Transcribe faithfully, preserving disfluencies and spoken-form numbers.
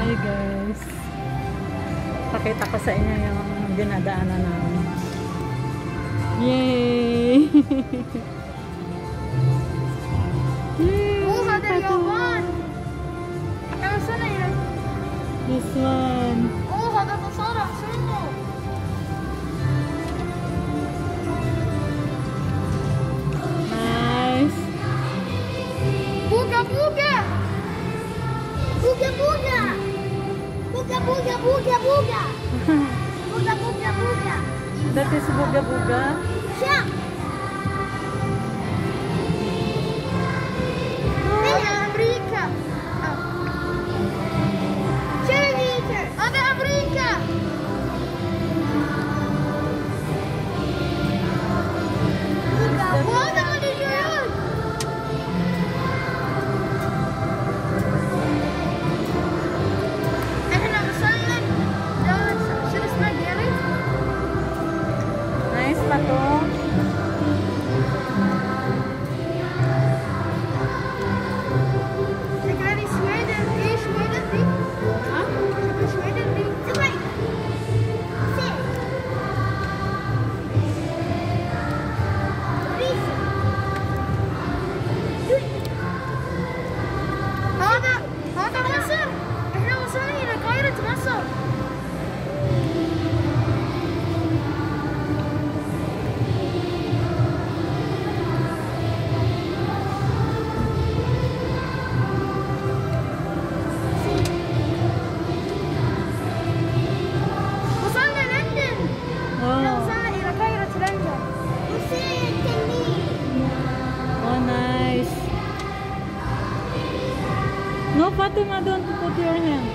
Hi guys. Pakita ko sa inyo yung dinadaanan namin. Yay! Yay! Oh, ada Yaman. Yang sana ya? This one. Oh, ada seseorang sana. Nice. Buga buga. Buga buga. Buga buga buga buga. Buga buga buga. That is buga buga. Siap. Ini Amerika. Cheerleader. Ada Amerika. Buga buga ada yun. احنا وصلنا شو اسمه ديري؟ Nice pa to. شكلها سويدن. ايش سويدن دي؟ ها؟ شكلها سويدن دي. سوي. سي. ريس. هذا هذا مصر. احنا وصلنا الى قاهرة مصر. وصلنا لندن. احنا Oh. وصلنا الى قاهرة لندن. Oh, nice. No, Fatima, don't put your hand.